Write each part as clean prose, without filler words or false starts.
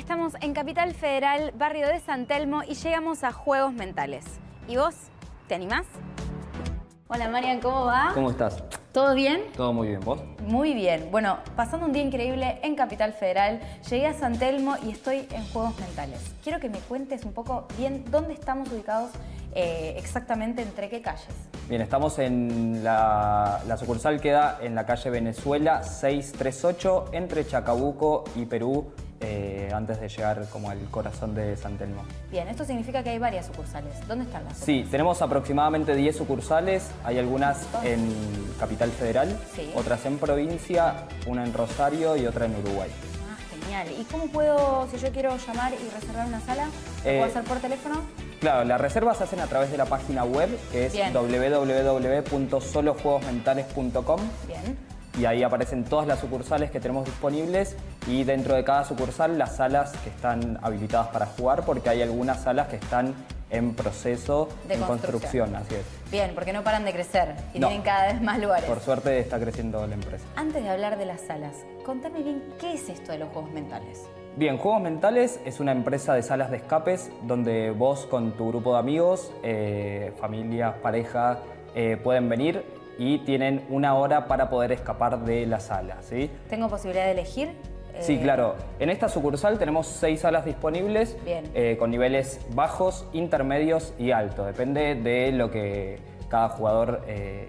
Estamos en Capital Federal, barrio de San Telmo, y llegamos a Juegos Mentales. ¿Y vos? ¿Te animás? Hola Marian, ¿cómo va? ¿Cómo estás? ¿Todo bien? Todo muy bien, ¿vos? Muy bien. Bueno, pasando un día increíble en Capital Federal, llegué a San Telmo y estoy en Juegos Mentales. Quiero que me cuentes un poco bien dónde estamos ubicados exactamente, entre qué calles. Bien, estamos en la sucursal, queda en la calle Venezuela 638, entre Chacabuco y Perú, antes de llegar como al corazón de San Telmo. Bien, esto significa que hay varias sucursales. ¿Dónde están las Sí, tenemos aproximadamente 10 sucursales, hay algunas en Capital Federal, sí, otras en provincia, una en Rosario y otra en Uruguay. Ah, genial. ¿Y cómo puedo, si yo quiero llamar y reservar una sala, lo puedo hacer por teléfono? Claro, las reservas se hacen a través de la página web, que es www.solojuegosmentales.com. Bien. Y ahí aparecen todas las sucursales que tenemos disponibles y dentro de cada sucursal las salas que están habilitadas para jugar, porque hay algunas salas que están en proceso de construcción, así es. Bien, porque no paran de crecer y No. tienen cada vez más lugares. Por suerte está creciendo la empresa. Antes de hablar de las salas, contame bien qué es esto de los juegos mentales. Bien, Juegos Mentales es una empresa de salas de escapes donde vos con tu grupo de amigos, familias, pareja, pueden venir y tienen una hora para poder escapar de la sala, ¿sí? ¿Tengo posibilidad de elegir? Sí, claro. En esta sucursal tenemos 6 salas disponibles. Bien. Con niveles bajos, intermedios y altos. Depende de lo que cada jugador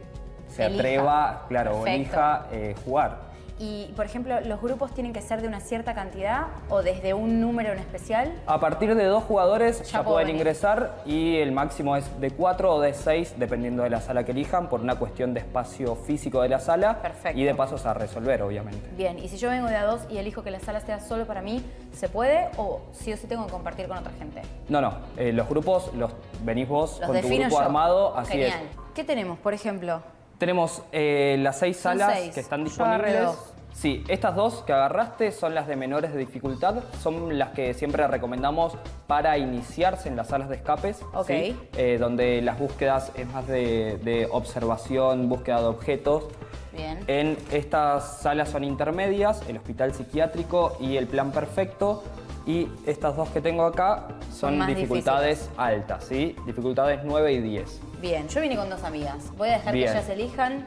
se atreva, claro, o elija jugar. Y, por ejemplo, ¿los grupos tienen que ser de una cierta cantidad o desde un número en especial? A partir de 2 jugadores ya pueden venir. ingresar y el máximo es de 4 o de 6, dependiendo de la sala que elijan, por una cuestión de espacio físico de la sala. Perfecto. Y de pasos a resolver, obviamente. Bien, y si yo vengo de a 2 y elijo que la sala sea solo para mí, ¿se puede o sí o sí tengo que compartir con otra gente? No, los grupos los venís vos Los con tu defino grupo yo. armado, así Genial. es. ¿Qué tenemos, por ejemplo? Tenemos las 6 Son salas 6. que están Yo agarré disponibles. 2. Sí, estas 2 que agarraste son las de menores de dificultad, son las que siempre recomendamos para iniciarse en las salas de escapes, Ok. ¿sí? Donde las búsquedas es más de observación, búsqueda de objetos. Bien. En estas salas son intermedias, el hospital psiquiátrico y el plan perfecto. Y estas 2 que tengo acá son más dificultades altas, ¿sí? Dificultades 9 y 10. Bien, yo vine con 2 amigas. Voy a dejar Bien. que ellas elijan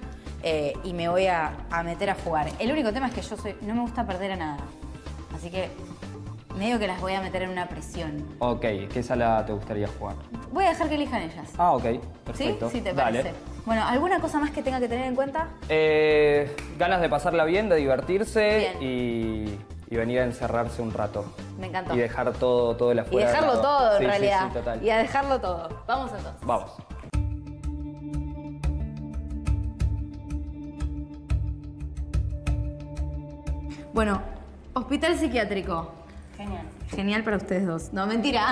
y me voy a meter a jugar. El único tema es que no me gusta perder a nada. Así que medio que las voy a meter en una presión. Ok, ¿qué sala te gustaría jugar? Voy a dejar que elijan ellas. Ah, ok, ¿Sí? perfecto. Sí, ¿te Dale. parece? Bueno, ¿alguna cosa más que tenga que tener en cuenta? Ganas de pasarla bien, de divertirse Bien. y venir a encerrarse un rato. Me encantó. Y dejar todo el Y afuera. dejarlo todo, en Sí, realidad. Sí, total. Y a dejarlo todo. Vamos entonces. Vamos. Bueno, hospital psiquiátrico. Genial. Genial para ustedes dos. No, mentira.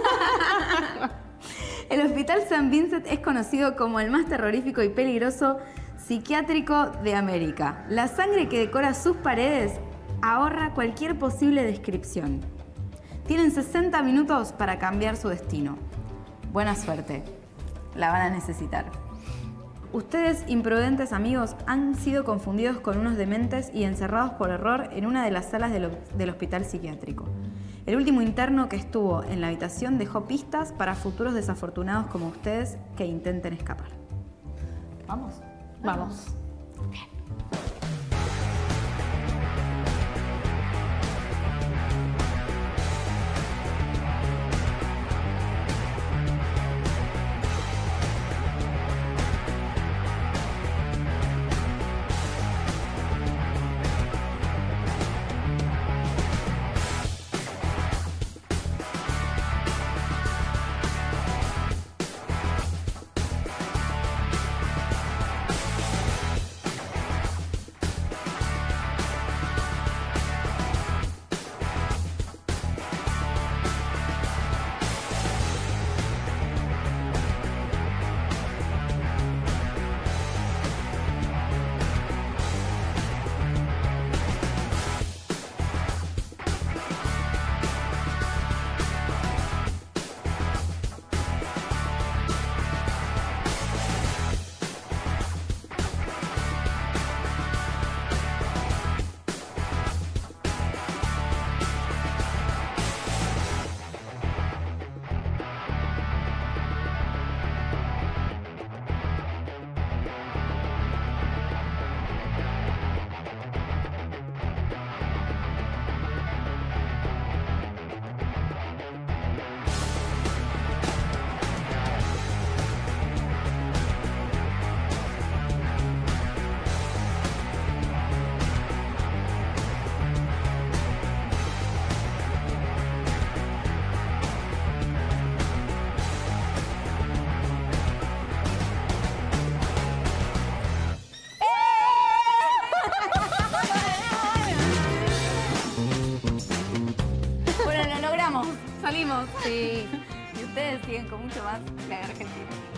El Hospital San Vincent es conocido como el más terrorífico y peligroso psiquiátrico de América. La sangre que decora sus paredes ahorra cualquier posible descripción. Tienen 60 minutos para cambiar su destino. Buena suerte. La van a necesitar. Ustedes, imprudentes amigos, han sido confundidos con unos dementes y encerrados por error en una de las salas del hospital psiquiátrico. El último interno que estuvo en la habitación dejó pistas para futuros desafortunados como ustedes que intenten escapar. ¿Vamos? Vamos. Bien. volvimos. Sí. Y ustedes siguen con mucho más Flag Argentina.